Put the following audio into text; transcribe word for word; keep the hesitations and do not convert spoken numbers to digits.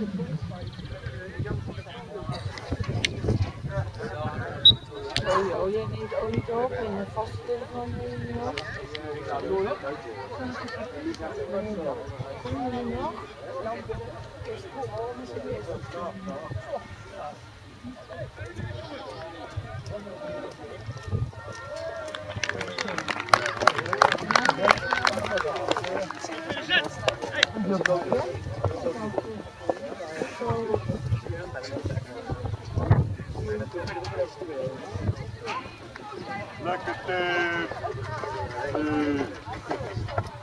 Olie, olie, neemt olie erop en een vaste telefoon neem je nog. Doe je? Kom je nog? Lekker te...